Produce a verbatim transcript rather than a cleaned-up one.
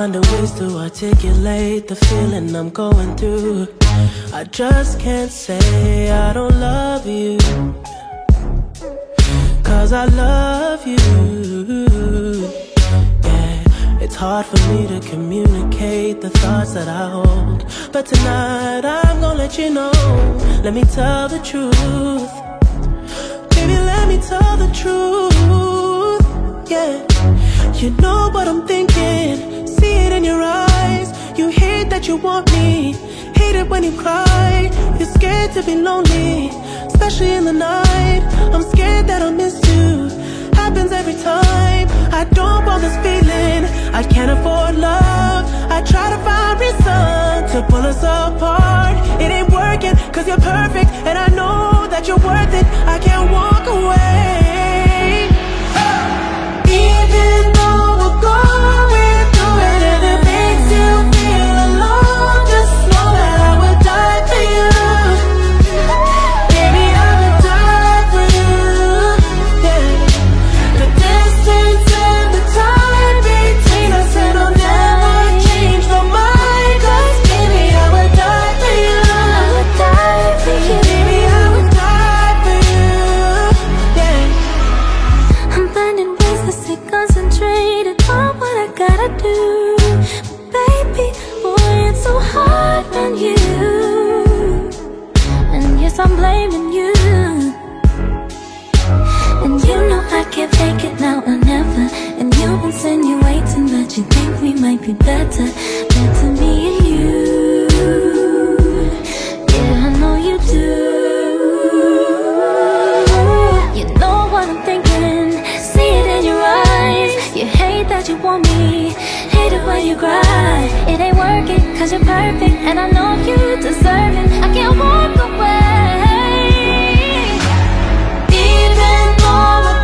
find a ways to articulate the feeling I'm going through. I just can't say I don't love you, cause I love you. Yeah, it's hard for me to communicate the thoughts that I hold, but tonight I'm gonna let you know. Let me tell the truth, baby, let me tell the truth. Yeah, you know what I'm thinking, see it in your eyes. You hate that you want me, hate it when you cry. You're scared to be lonely, especially in the night. I'm scared that I'll miss you, happens every time. I don't want this feeling, I can't afford love. I try to find reason to pull us apart. It ain't working, cause you're perfect, and I know that you're worth it. I can't walk away, even though we're going through it. And it makes you feel alone, just know that I would die for you. Baby, I would die for you. Yeah. The distance and the time between us, and I'll never change my mind. Cause baby, I would die for you. I would die for you. Baby, I would die for you. Yeah. I'm finding ways to stay concentrated on what I gotta do. Baby, boy, it's so hard on you. And yes, I'm blaming you. And you know I can't fake it now or never. And you're insinuating that you think we might be better, better me and you. Yeah, I know you do. You know what I'm thinking, see it in your eyes. You hate that you want me, hate it when you cry. It ain't working, cause you're perfect, and I know you deserve it. I can't walk away, even though